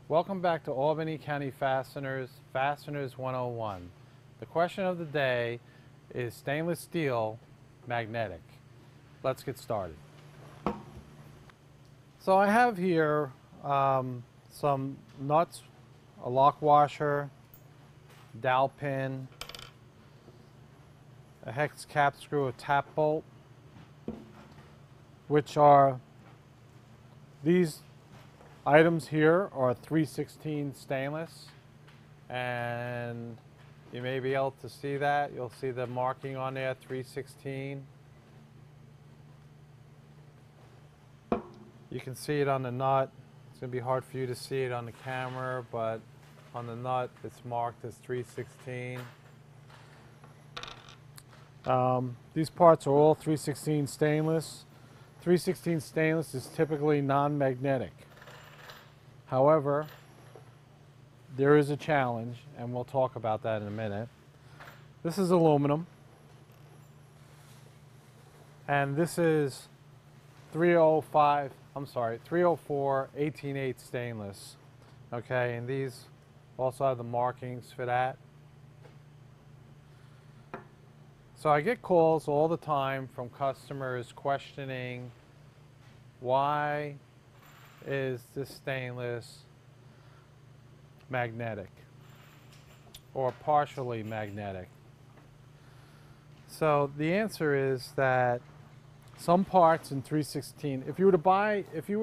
Welcome back to Albany County Fasteners, Fasteners 101. The question of the day is stainless steel magnetic. Let's get started. So I have here some nuts, a lock washer, dowel pin, a hex cap screw, a tap bolt, which are these items here are 316 stainless, and you may be able to see that. You'll see the marking on there, 316. You can see it on the nut. It's going to be hard for you to see it on the camera, but on the nut it's marked as 316. These parts are all 316 stainless. 316 stainless is typically non-magnetic. However, there is a challenge, and we'll talk about that in a minute. This is aluminum, and this is 304 18/8 stainless. Okay, and these also have the markings for that. So I get calls all the time from customers questioning, why is this stainless magnetic or partially magnetic? So the answer is that some parts in 316, if you were to buy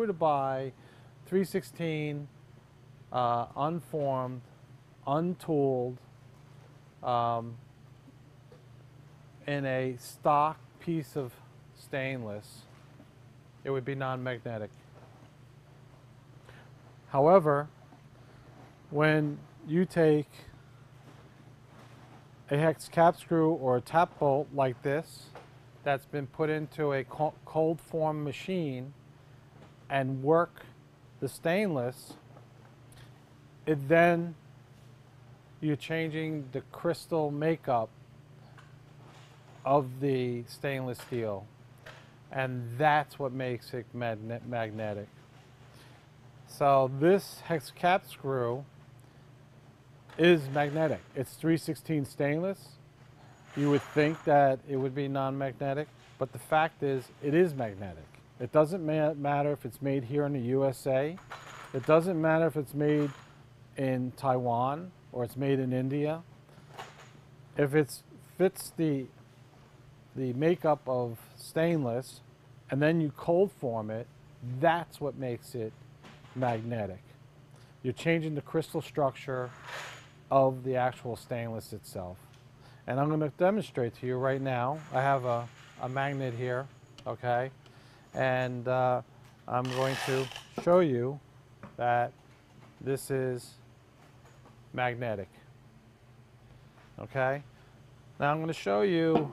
316 unformed, untooled, in a stock piece of stainless, it would be non-magnetic. However, when you take a hex cap screw or a tap bolt like this that's been put into a cold form machine and work the stainless, you're changing the crystal makeup of the stainless steel, and that's what makes it magnetic. So this hex cap screw is magnetic. It's 316 stainless. You would think that it would be non-magnetic, but the fact is it is magnetic. It doesn't matter if it's made here in the USA. It doesn't matter if it's made in Taiwan or it's made in India. If it fits the makeup of stainless and then you cold form it, that's what makes it magnetic. You're changing the crystal structure of the actual stainless itself. And I'm going to demonstrate to you right now. I have a magnet here, okay? And I'm going to show you that this is magnetic, okay? Now I'm going to show you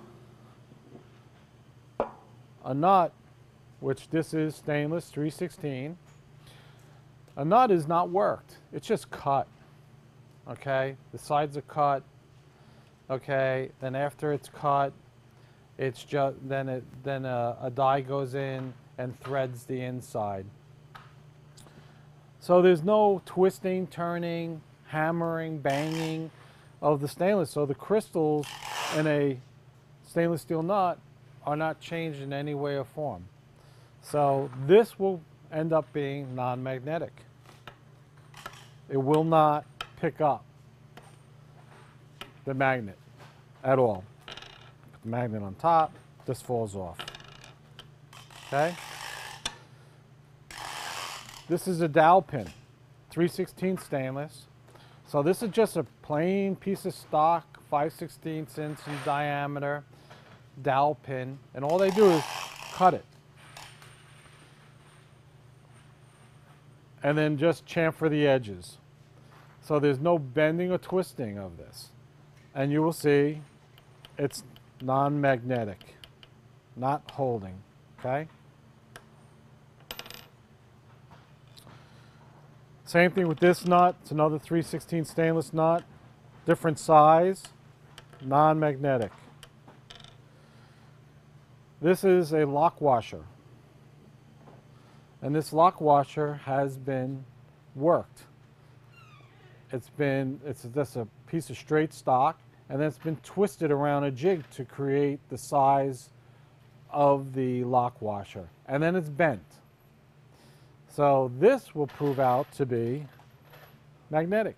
a nut, which this is stainless 316. A nut is not worked, it's just cut, okay? The sides are cut, okay? Then after it's cut, it's just then a die goes in and threads the inside. So there's no twisting, turning, hammering, banging of the stainless. So the crystals in a stainless steel nut are not changed in any way or form. So this will end up being non-magnetic. It will not pick up the magnet at all. Put the magnet on top, this falls off. Okay? This is a dowel pin, 316 stainless. So this is just a plain piece of stock, 5/16 inch in diameter dowel pin, and all they do is cut it and then just chamfer the edges. So there's no bending or twisting of this, and you will see it's non-magnetic, not holding. Okay, same thing with this nut. It's another 316 stainless nut, different size, non-magnetic. This is a lock washer, and this lock washer has been worked. it's just a piece of straight stock, and then it's been twisted around a jig to create the size of the lock washer, and then it's bent. So this will prove out to be magnetic.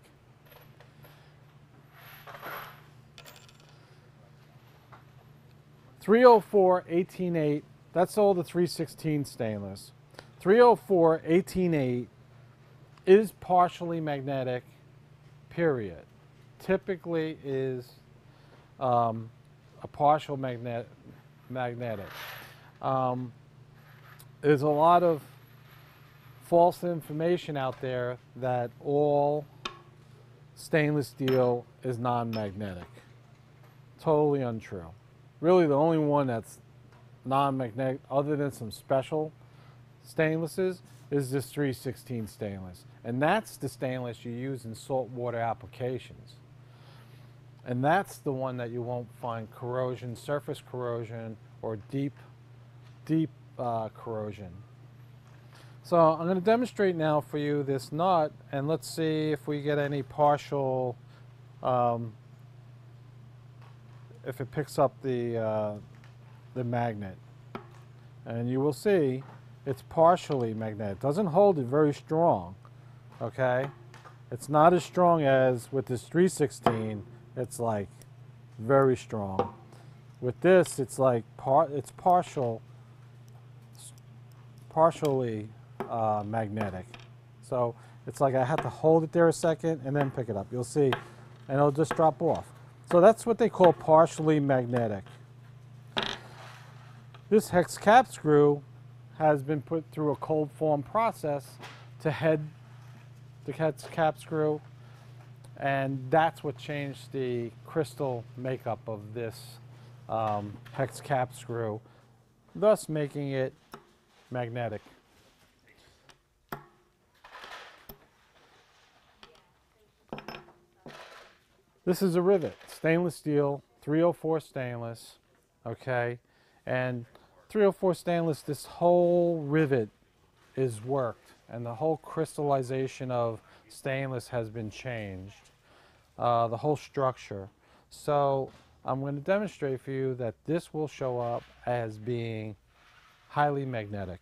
.304 18.8, that's all the 316 stainless. .304 18.8 is partially magnetic, period. Typically is a partial magnetic. There's a lot of false information out there that all stainless steel is non-magnetic. Totally untrue. Really, the only one that's non-magnetic, other than some special stainlesses, is this 316 stainless. And that's the stainless you use in saltwater applications. And that's the one that you won't find corrosion, surface corrosion, or deep corrosion. So I'm going to demonstrate now for you this nut, and let's see if we get any partial, if it picks up the magnet. And you will see it's partially magnetic. It doesn't hold it very strong, okay? It's not as strong as with this 316. It's like very strong. With this, it's like it's partially magnetic. So it's like I have to hold it there a second and then pick it up. You'll see, and it'll just drop off. So that's what they call partially magnetic. This hex cap screw has been put through a cold form process to head the hex cap screw, and that's what changed the crystal makeup of this hex cap screw, thus making it magnetic. This is a rivet, stainless steel, 304 stainless, okay? And 304 stainless, this whole rivet is worked, and the whole crystallization of stainless has been changed, the whole structure. So I'm going to demonstrate for you that this will show up as being highly magnetic.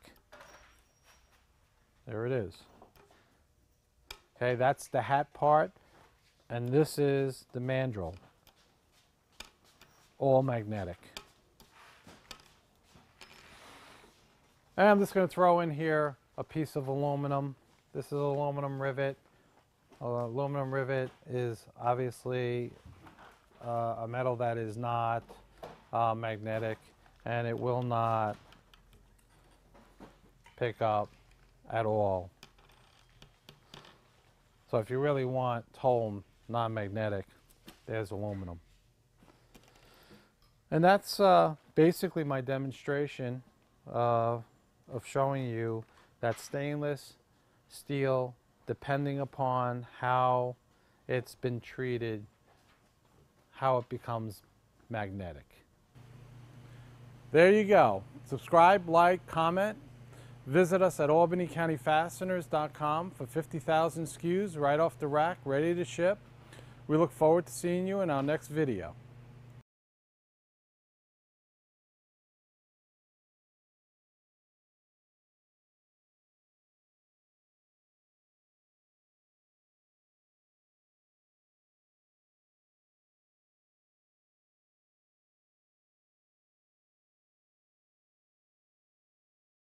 There it is. Okay, that's the hat part, and this is the mandrel, all magnetic. And I'm just going to throw in here a piece of aluminum. This is an aluminum rivet. Aluminum rivet is obviously a metal that is not magnetic, and it will not pick up at all. So if you really want total non-magnetic, there's aluminum. And that's basically my demonstration of showing you that stainless steel, depending upon how it's been treated, how it becomes magnetic. There you go. Subscribe, like, comment. Visit us at albanycountyfasteners.com for 50,000 SKUs right off the rack, ready to ship. We look forward to seeing you in our next video.